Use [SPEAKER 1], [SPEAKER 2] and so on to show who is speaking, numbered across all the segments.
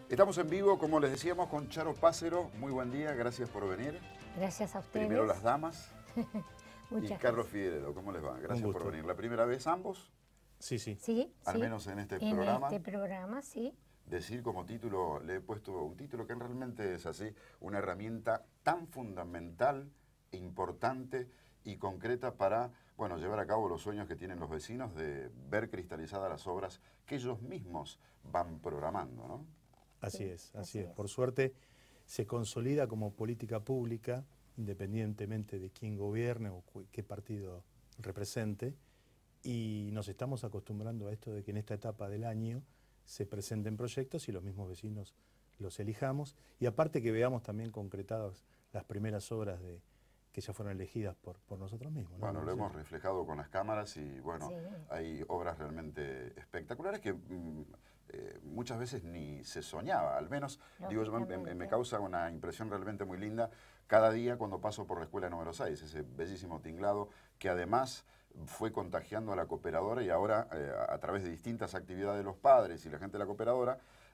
[SPEAKER 1] Estamos en vivo, como les decíamos, con Charo Pácero. Muy buen día, gracias por venir.
[SPEAKER 2] Gracias a ustedes.
[SPEAKER 1] Primero las damas.
[SPEAKER 2] Muchas
[SPEAKER 1] y Carlos Figueredo, ¿cómo les va? Gracias por venir. ¿La primera vez ambos?
[SPEAKER 3] Sí, sí.
[SPEAKER 2] Sí,
[SPEAKER 1] Al
[SPEAKER 2] sí.
[SPEAKER 1] menos en este programa.
[SPEAKER 2] En este programa, sí.
[SPEAKER 1] Decir como título, le he puesto un título que realmente es así, una herramienta tan fundamental, importante y concreta para, bueno, llevar a cabo los sueños que tienen los vecinos de ver cristalizadas las obras que ellos mismos van programando, ¿no?
[SPEAKER 3] Así es, así es. Por suerte se consolida como política pública, independientemente de quién gobierne o qué partido represente, y nos estamos acostumbrando a esto de que en esta etapa del año se presenten proyectos y los mismos vecinos los elijamos, y aparte que veamos también concretadas las primeras obras que ya fueron elegidas por nosotros mismos, ¿no?
[SPEAKER 1] Bueno, lo hemos reflejado con las cámaras y bueno,
[SPEAKER 2] Sí.
[SPEAKER 1] hay obras realmente espectaculares que muchas veces ni se soñaba, al menos, digo, me causa una impresión realmente muy linda cada día cuando paso por la escuela número 6, ese bellísimo tinglado que además fue contagiando a la cooperadora y ahora a través de distintas actividades de los padres y la gente de la cooperadora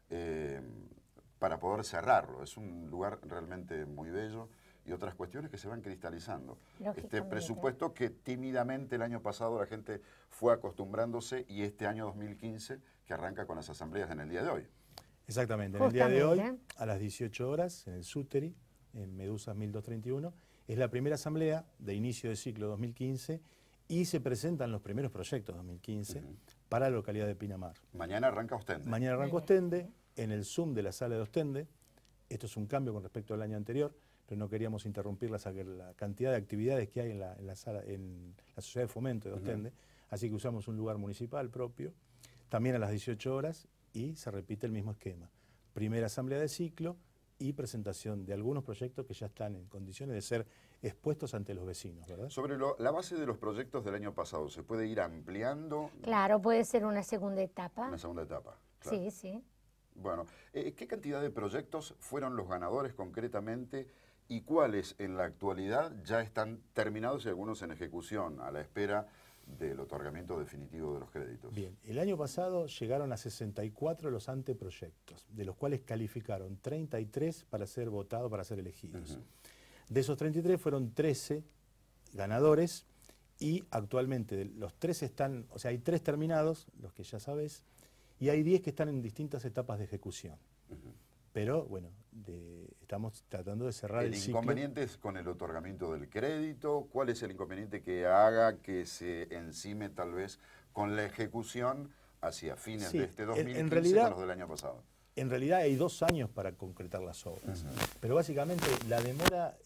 [SPEAKER 1] para poder cerrarlo. Es un lugar realmente muy bello y otras cuestiones que se van cristalizando. Este presupuesto que tímidamente el año pasado la gente fue acostumbrándose y este año 2015 que arranca con las asambleas en el día de hoy.
[SPEAKER 3] Exactamente, en el día de hoy, a las 18 horas, en el Súteri, en Medusas 1231, es la primera asamblea de inicio de ciclo 2015 y se presentan los primeros proyectos 2015 para la localidad de Pinamar.
[SPEAKER 1] Mañana arranca Ostende.
[SPEAKER 3] Mañana arranca Ostende, en el Zoom de la sala de Ostende. Esto es un cambio con respecto al año anterior, pero no queríamos interrumpir la cantidad de actividades que hay en la Sociedad de Fomento de Ostende, así que usamos un lugar municipal propio, también a las 18 horas, y se repite el mismo esquema. Primera asamblea de ciclo y presentación de algunos proyectos que ya están en condiciones de ser expuestos ante los vecinos, ¿verdad?
[SPEAKER 1] Sobre la base de los proyectos del año pasado, ¿se puede ir ampliando?
[SPEAKER 2] Claro, puede ser una segunda etapa.
[SPEAKER 1] Una segunda etapa, claro.
[SPEAKER 2] Sí, sí.
[SPEAKER 1] Bueno, ¿qué cantidad de proyectos fueron los ganadores concretamente y cuáles en la actualidad ya están terminados y algunos en ejecución a la espera del otorgamiento definitivo de los créditos?
[SPEAKER 3] Bien, el año pasado llegaron a 64 los anteproyectos, de los cuales calificaron 33 para ser votados, para ser elegidos. De esos 33 fueron 13 ganadores y actualmente los 13 están, o sea, hay 3 terminados, los que ya sabes, y hay 10 que están en distintas etapas de ejecución. Pero, bueno, estamos tratando de cerrar el ciclo.
[SPEAKER 1] ¿El inconveniente es con el otorgamiento del crédito? ¿Cuál es el inconveniente que haga que se encime tal vez con la ejecución hacia fines de este 2015
[SPEAKER 3] en realidad,
[SPEAKER 1] con los del año pasado?
[SPEAKER 3] En realidad hay 2 años para concretar las obras. Pero básicamente la demora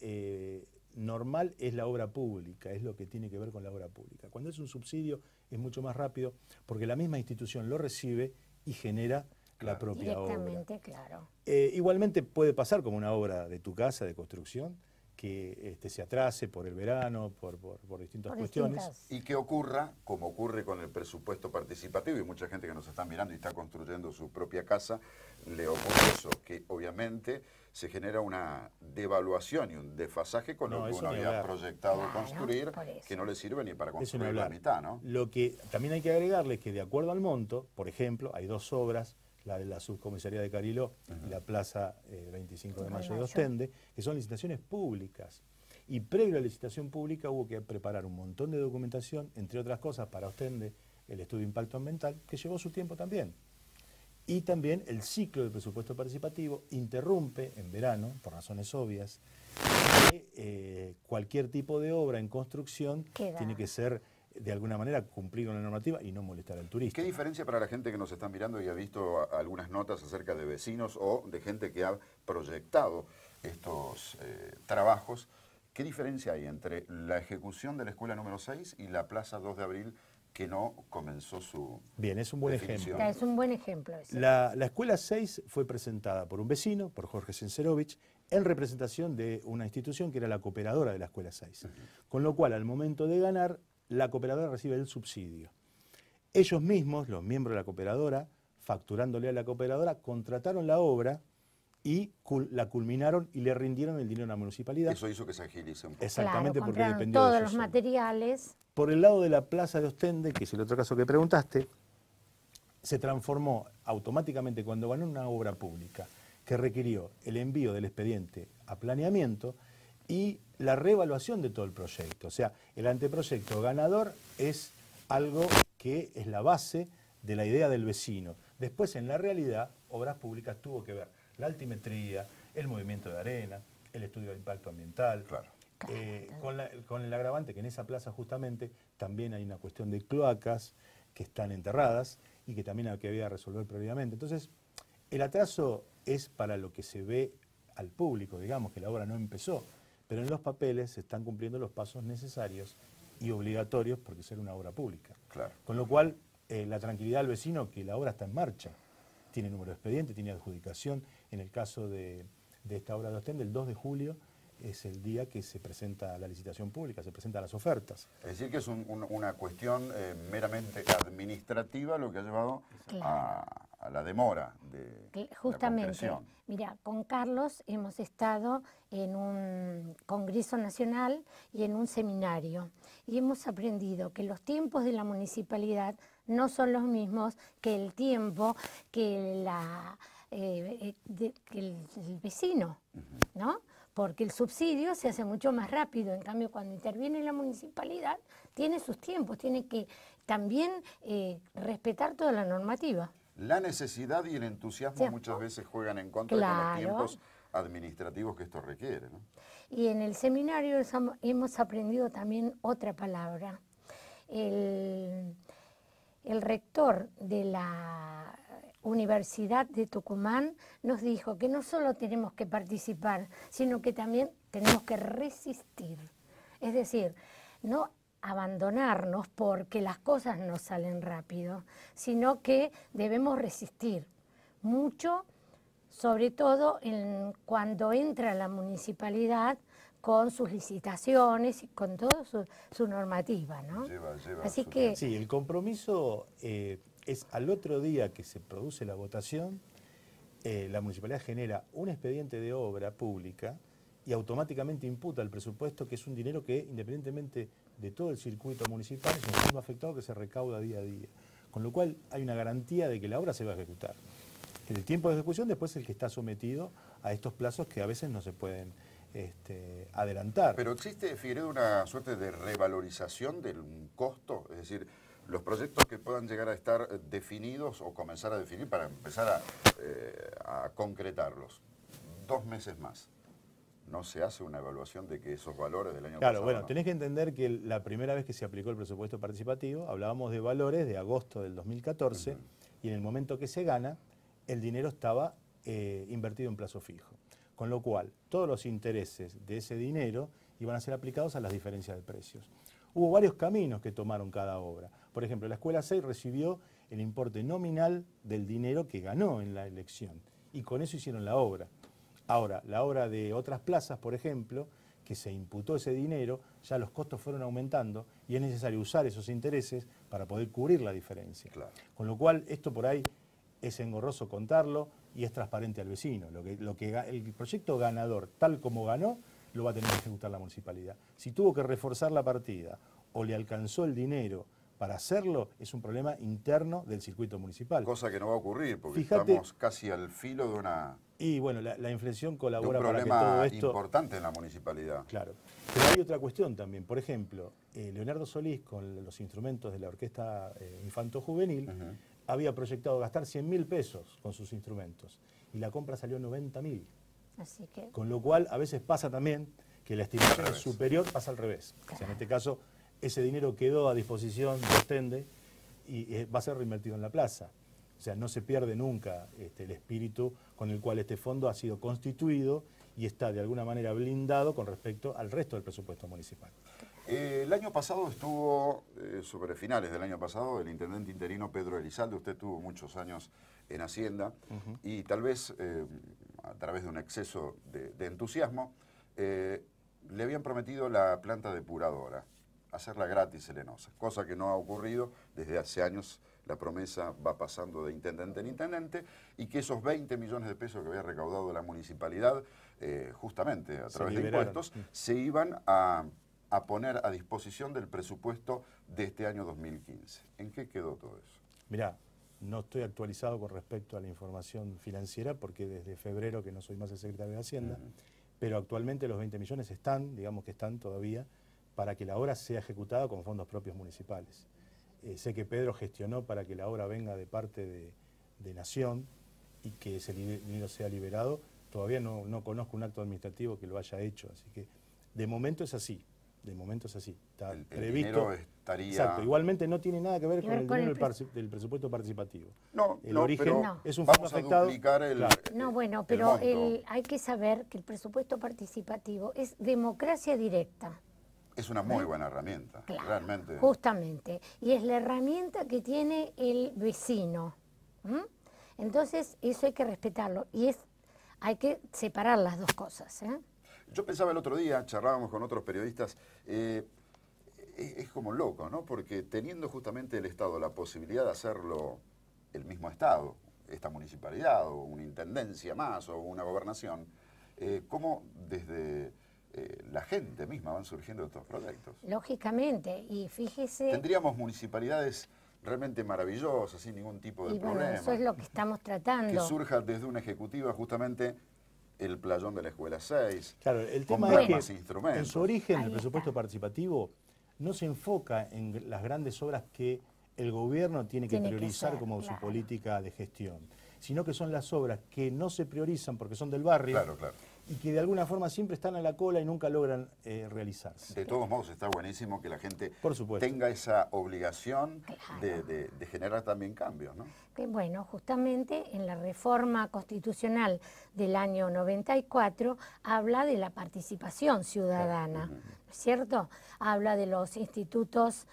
[SPEAKER 3] normal es la obra pública, es lo que tiene que ver con la obra pública. Cuando es un subsidio es mucho más rápido porque la misma institución lo recibe y genera la propia obra.
[SPEAKER 2] Directamente, claro.
[SPEAKER 3] Igualmente puede pasar como una obra de tu casa de construcción, que se atrase por el verano, por distintas cuestiones.
[SPEAKER 1] Y que ocurra, como ocurre con el presupuesto participativo, y mucha gente que nos está mirando y está construyendo su propia casa, le ocurre eso, que obviamente se genera una devaluación y un desfasaje con lo que uno había proyectado construir, que no le sirve ni para construir la mitad, ¿no?
[SPEAKER 3] Lo que también hay que agregarle es que de acuerdo al monto, por ejemplo, hay 2 obras, la de la subcomisaría de Cariló y la plaza 25 de mayo de Ostende, que son licitaciones públicas. Y previo a la licitación pública hubo que preparar un montón de documentación, entre otras cosas para Ostende, el estudio de impacto ambiental, que llevó su tiempo también. Y también el ciclo del presupuesto participativo interrumpe en verano, por razones obvias, que cualquier tipo de obra en construcción tiene que ser de alguna manera cumplir con la normativa y no molestar al turista.
[SPEAKER 1] ¿Qué diferencia para la gente que nos está mirando y ha visto algunas notas acerca de vecinos o de gente que ha proyectado estos trabajos? ¿Qué diferencia hay entre la ejecución de la escuela número 6 y la plaza 2 de abril que no comenzó su
[SPEAKER 3] Bien, es un buen ejemplo.
[SPEAKER 2] Es un buen ejemplo.
[SPEAKER 3] La escuela 6 fue presentada por un vecino, por Jorge Senserovich, en representación de una institución que era la cooperadora de la escuela 6. Con lo cual, al momento de ganar, la cooperadora recibe el subsidio. Ellos mismos, los miembros de la cooperadora, facturándole a la cooperadora, contrataron la obra y la culminaron y le rindieron el dinero a la municipalidad.
[SPEAKER 1] Eso hizo que se agilice un poco.
[SPEAKER 3] Exactamente,
[SPEAKER 2] claro,
[SPEAKER 3] porque dependió de
[SPEAKER 2] todos los materiales.
[SPEAKER 3] Por el lado de la plaza de Ostende, que es el otro caso que preguntaste, se transformó automáticamente cuando ganó una obra pública que requirió el envío del expediente a planeamiento y la reevaluación de todo el proyecto. O sea, el anteproyecto ganador es algo que es la base de la idea del vecino. Después, en la realidad, Obras Públicas tuvo que ver la altimetría, el movimiento de arena, el estudio de impacto ambiental.
[SPEAKER 1] Claro.
[SPEAKER 3] Con el agravante que en esa plaza justamente también hay una cuestión de cloacas que están enterradas y que también había que resolver previamente. Entonces, el atraso es para lo que se ve al público, digamos, que la obra no empezó, pero en los papeles se están cumpliendo los pasos necesarios y obligatorios porque ser una obra pública.
[SPEAKER 1] Claro.
[SPEAKER 3] Con lo cual, la tranquilidad del vecino que la obra está en marcha. Tiene número de expediente, tiene adjudicación. En el caso de esta obra de Ostende, el 2 de julio es el día que se presenta la licitación pública, se presentan las ofertas.
[SPEAKER 1] Es decir, que es una cuestión meramente administrativa lo que ha llevado a la demora de
[SPEAKER 2] justamente,
[SPEAKER 1] la concreción.
[SPEAKER 2] mira, con Carlos hemos estado en un congreso nacional y en un seminario y hemos aprendido que los tiempos de la municipalidad no son los mismos que el tiempo que el vecino, ¿no? Porque el subsidio se hace mucho más rápido, en cambio cuando interviene la municipalidad tiene sus tiempos, tiene que también respetar toda la normativa.
[SPEAKER 1] La necesidad y el entusiasmo
[SPEAKER 2] ¿Cierto?
[SPEAKER 1] muchas veces juegan en contra con los tiempos administrativos que esto requiere, ¿no?
[SPEAKER 2] Y en el seminario hemos aprendido también otra palabra. El rector de la Universidad de Tucumán nos dijo que no solo tenemos que participar, sino que también tenemos que resistir. Es decir, no abandonarnos porque las cosas no salen rápido, sino que debemos resistir mucho, sobre todo cuando entra la municipalidad con sus licitaciones y con toda su normativa, ¿no? Así que
[SPEAKER 3] sí, el compromiso es al otro día que se produce la votación, la municipalidad genera un expediente de obra pública y automáticamente imputa el presupuesto, que es un dinero que, independientemente de todo el circuito municipal, es un fondo afectado que se recauda día a día. Con lo cual hay una garantía de que la obra se va a ejecutar. El tiempo de ejecución después es el que está sometido a estos plazos que a veces no se pueden adelantar.
[SPEAKER 1] Pero existe, Figueredo, una suerte de revalorización del costo, es decir, los proyectos que puedan llegar a estar definidos o comenzar a definir para empezar a concretarlos. 2 meses más. ¿No se hace una evaluación de que esos valores del año pasado?
[SPEAKER 3] Claro, bueno,
[SPEAKER 1] ¿no?
[SPEAKER 3] tenés que entender que la primera vez que se aplicó el presupuesto participativo, hablábamos de valores de agosto del 2014, y en el momento que se gana, el dinero estaba invertido en plazo fijo. Con lo cual, todos los intereses de ese dinero iban a ser aplicados a las diferencias de precios. Hubo varios caminos que tomaron cada obra. Por ejemplo, la Escuela 6 recibió el importe nominal del dinero que ganó en la elección, y con eso hicieron la obra. Ahora, la obra de otras plazas, por ejemplo, que se imputó ese dinero, ya los costos fueron aumentando y es necesario usar esos intereses para poder cubrir la diferencia.
[SPEAKER 1] Claro.
[SPEAKER 3] Con lo cual, esto por ahí es engorroso contarlo y es transparente al vecino. El proyecto ganador, tal como ganó, lo va a tener que ejecutar la municipalidad. Si tuvo que reforzar la partida o le alcanzó el dinero para hacerlo, es un problema interno del circuito municipal.
[SPEAKER 1] Cosa que no va a ocurrir, porque
[SPEAKER 3] Fíjate,
[SPEAKER 1] estamos casi al filo de una...
[SPEAKER 3] Y bueno, la inflación
[SPEAKER 1] de
[SPEAKER 3] colabora
[SPEAKER 1] un
[SPEAKER 3] para que
[SPEAKER 1] problema
[SPEAKER 3] todo esto...
[SPEAKER 1] importante en la municipalidad.
[SPEAKER 3] Claro. Pero hay otra cuestión también. Por ejemplo, Leonardo Solís, con los instrumentos de la Orquesta Infanto-Juvenil, había proyectado gastar 100.000 pesos con sus instrumentos y la compra salió 90.000.
[SPEAKER 2] así que
[SPEAKER 3] Con lo cual, a veces pasa también que la estimación es superior, pasa al revés. O sea, en este caso, ese dinero quedó a disposición de Ostende y va a ser reinvertido en la plaza. O sea, no se pierde nunca el espíritu con el cual este fondo ha sido constituido y está de alguna manera blindado con respecto al resto del presupuesto municipal.
[SPEAKER 1] El año pasado estuvo, sobre finales del año pasado, el intendente interino Pedro Elizalde. Usted tuvo muchos años en Hacienda y tal vez a través de un exceso de entusiasmo le habían prometido la planta depuradora, hacerla gratis Selenosa, cosa que no ha ocurrido desde hace años. La promesa va pasando de intendente en intendente y que esos 20 millones de pesos que había recaudado la municipalidad, justamente a través de impuestos, se iban a poner a disposición del presupuesto de este año 2015. ¿En qué quedó todo eso?
[SPEAKER 3] Mirá, no estoy actualizado con respecto a la información financiera, porque desde febrero que no soy más el secretario de Hacienda, pero actualmente los 20 millones están, digamos que están todavía, para que la obra sea ejecutada con fondos propios municipales. Sé que Pedro gestionó para que la obra venga de parte de Nación y que ese dinero sea liberado. Todavía no conozco un acto administrativo que lo haya hecho, así que de momento es así. De momento es así. Está
[SPEAKER 1] el
[SPEAKER 3] previsto.
[SPEAKER 1] dinero estaría...
[SPEAKER 3] Exacto. Igualmente no tiene nada que ver con el dinero del presupuesto participativo. El origen es un fondo afectado.
[SPEAKER 2] No, bueno, pero hay que saber que el presupuesto participativo es democracia directa.
[SPEAKER 1] Es una muy buena herramienta,
[SPEAKER 2] claro,
[SPEAKER 1] realmente.
[SPEAKER 2] Justamente. Y es la herramienta que tiene el vecino. Entonces, eso hay que respetarlo. Y hay que separar las dos cosas.
[SPEAKER 1] Yo pensaba el otro día, charlábamos con otros periodistas, es como loco, ¿no? Porque teniendo justamente el Estado la posibilidad de hacerlo el mismo Estado, esta municipalidad o una intendencia más o una gobernación, ¿cómo desde la gente misma van surgiendo estos proyectos?
[SPEAKER 2] Lógicamente, y fíjese...
[SPEAKER 1] Tendríamos municipalidades realmente maravillosas, sin ningún tipo de problema.
[SPEAKER 2] Bueno, eso es lo que estamos tratando.
[SPEAKER 1] Que surja desde una ejecutiva justamente el playón de la Escuela 6.
[SPEAKER 3] Claro, el tema es que en su origen el presupuesto participativo no se enfoca en las grandes obras que el gobierno tiene que priorizar como su política de gestión, sino que son las obras que no se priorizan porque son del barrio y que de alguna forma siempre están a la cola y nunca logran realizarse.
[SPEAKER 1] De todos modos está buenísimo que la gente tenga esa obligación de generar también cambios, ¿no?
[SPEAKER 2] Bueno, justamente en la reforma constitucional del año 94 habla de la participación ciudadana, ¿no es cierto? Habla de los institutos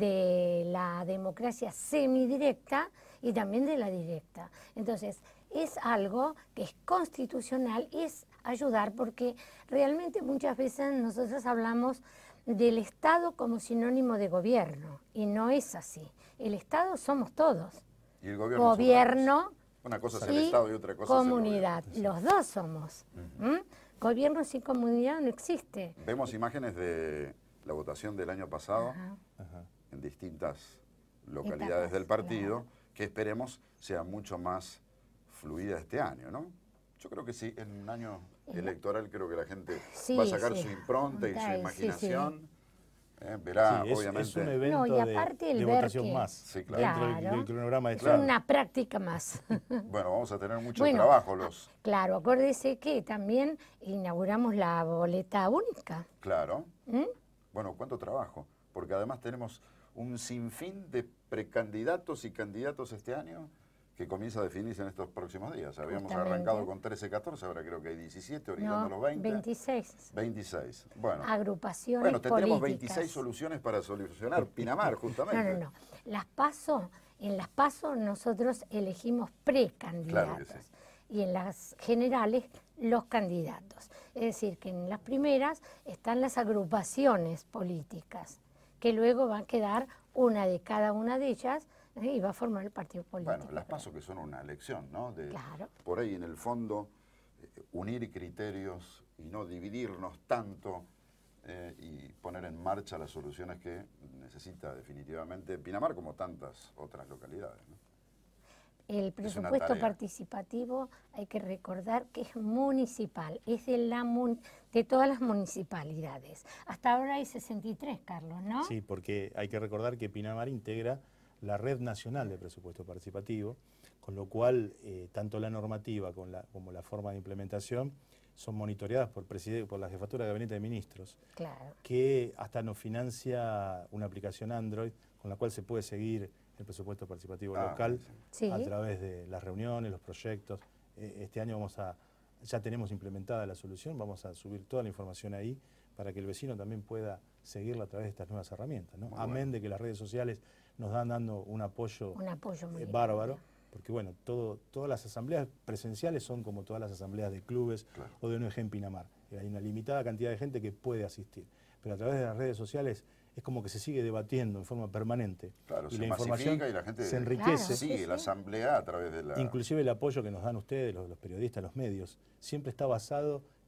[SPEAKER 2] de la democracia semidirecta y también de la directa. Entonces, es algo que es constitucional y es ayudar, porque realmente muchas veces nosotros hablamos del Estado como sinónimo de gobierno, y no es así. El Estado somos todos.
[SPEAKER 1] Y el gobierno
[SPEAKER 2] una
[SPEAKER 1] cosa es el Estado y otra cosa
[SPEAKER 2] comunidad. Es el gobierno. Los dos somos. Gobierno sin comunidad no existe.
[SPEAKER 1] Vemos imágenes de la votación del año pasado en distintas localidades del partido, que esperemos sea mucho más fluida este año, ¿no? Yo creo que sí, en un año electoral creo que la gente va a sacar su impronta y su imaginación. Verá, obviamente.
[SPEAKER 3] Es un evento de votación más.
[SPEAKER 1] Sí, claro.
[SPEAKER 3] Dentro del cronograma de
[SPEAKER 2] es una práctica más.
[SPEAKER 1] Bueno, vamos a tener mucho trabajo.
[SPEAKER 2] Claro, acuérdese que también inauguramos la boleta única.
[SPEAKER 1] Claro. Bueno, ¿cuánto trabajo? Porque además tenemos un sinfín de precandidatos y candidatos este año que comienza a definirse en estos próximos días. Habíamos arrancado con 13, 14, ahora creo que hay 17, orillando los 20.
[SPEAKER 2] 26.
[SPEAKER 1] 26. Bueno,
[SPEAKER 2] agrupaciones
[SPEAKER 1] tendremos
[SPEAKER 2] políticas.
[SPEAKER 1] 26 soluciones para solucionar Pinamar, justamente.
[SPEAKER 2] No. En las PASO nosotros elegimos precandidatos.
[SPEAKER 1] Claro que sí.
[SPEAKER 2] Y en las generales los candidatos. Es decir, que en las primeras están las agrupaciones políticas, que luego van a quedar una de cada una de ellas y va a formar el partido político.
[SPEAKER 1] Bueno, las PASO que son una elección, ¿no?
[SPEAKER 2] Claro.
[SPEAKER 1] Por ahí en el fondo, unir criterios y no dividirnos tanto y poner en marcha las soluciones que necesita definitivamente Pinamar como tantas otras localidades, ¿no?
[SPEAKER 2] El presupuesto participativo hay que recordar que es municipal, es de todas las municipalidades. Hasta ahora hay 63, Carlos, ¿no?
[SPEAKER 3] Sí, porque hay que recordar que Pinamar integra la Red Nacional de Presupuesto Participativo, con lo cual tanto la normativa como la forma de implementación son monitoreadas por la Jefatura de Gabinete de Ministros, que hasta nos financia una aplicación Android con la cual se puede seguir el presupuesto participativo local a través de las reuniones, los proyectos. Este año ya tenemos implementada la solución, vamos a subir toda la información ahí para que el vecino también pueda seguirla a través de estas nuevas herramientas, ¿no? Amén de que las redes sociales nos dan dando un apoyo bárbaro, porque bueno, todas las asambleas presenciales son como todas las asambleas de clubes o de ONG en Pinamar. Hay una limitada cantidad de gente que puede asistir, pero a través de las redes sociales es como que se sigue debatiendo en forma permanente.
[SPEAKER 1] Claro,
[SPEAKER 3] y
[SPEAKER 1] se
[SPEAKER 3] la información
[SPEAKER 1] y la gente
[SPEAKER 3] se enriquece.
[SPEAKER 1] Sigue la asamblea a través de la...
[SPEAKER 3] Inclusive el apoyo que nos dan ustedes, los periodistas, los medios, siempre está basado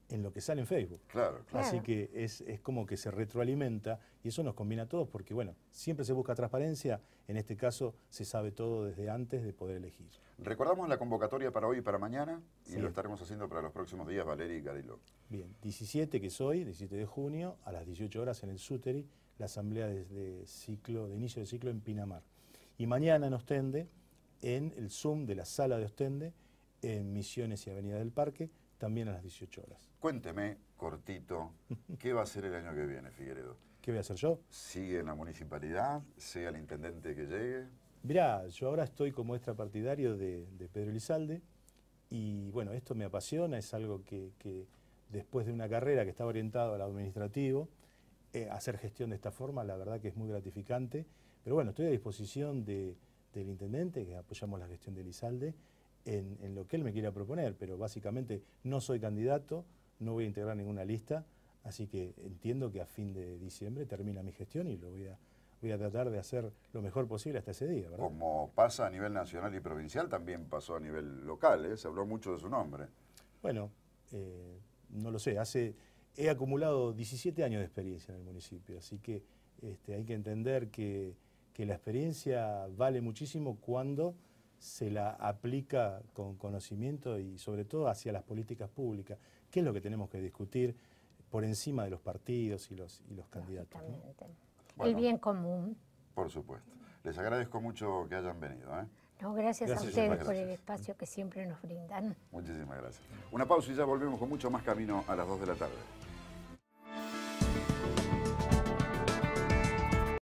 [SPEAKER 3] en lo que sale en Facebook.
[SPEAKER 1] Claro, claro.
[SPEAKER 3] Así que es como que se retroalimenta y eso nos combina a todos porque, bueno, siempre se busca transparencia, en este caso se sabe todo desde antes de poder elegir.
[SPEAKER 1] Recordamos la convocatoria para hoy y para mañana y
[SPEAKER 3] Sí.
[SPEAKER 1] lo estaremos haciendo para los próximos días, Valeria y Cariló.
[SPEAKER 3] Bien, 17 que es hoy, 17 de junio, a las 18 horas en el Súteri, la asamblea de inicio de ciclo en Pinamar. Y mañana en Ostende, en el Zoom de la sala de Ostende, en Misiones y Avenida del Parque, también a las 18 horas.
[SPEAKER 1] Cuénteme, cortito, ¿qué va a ser el año que viene, Figueredo?
[SPEAKER 3] ¿Qué voy a hacer yo?
[SPEAKER 1] ¿Sigue en la municipalidad? ¿Sea el intendente que llegue?
[SPEAKER 3] Mirá, yo ahora estoy como extrapartidario de Pedro Elizalde y bueno, esto me apasiona, es algo que después de una carrera que estaba orientada al administrativo, hacer gestión de esta forma, la verdad que es muy gratificante, pero bueno, estoy a disposición del intendente, que apoyamos la gestión de Elizalde, en lo que él me quiera proponer, pero básicamente no soy candidato, no voy a integrar ninguna lista, así que entiendo que a fin de diciembre termina mi gestión y lo voy a tratar de hacer lo mejor posible hasta ese día, ¿verdad?
[SPEAKER 1] Como pasa a nivel nacional y provincial, también pasó a nivel local, ¿eh? Se habló mucho de su nombre.
[SPEAKER 3] Bueno, no lo sé, he acumulado 17 años de experiencia en el municipio, así que hay que entender que la experiencia vale muchísimo cuando se la aplica con conocimiento y sobre todo hacia las políticas públicas, que es lo que tenemos que discutir por encima de los partidos y los candidatos, ¿no?
[SPEAKER 1] Bueno,
[SPEAKER 2] el bien común.
[SPEAKER 1] Por supuesto. Les agradezco mucho que hayan venido, ¿eh?
[SPEAKER 2] No, gracias a
[SPEAKER 3] Gracias,
[SPEAKER 2] ustedes por
[SPEAKER 1] gracias.
[SPEAKER 2] el espacio que siempre nos brindan.
[SPEAKER 1] Muchísimas gracias. Una pausa y ya volvemos con mucho más camino a las 2 de la tarde.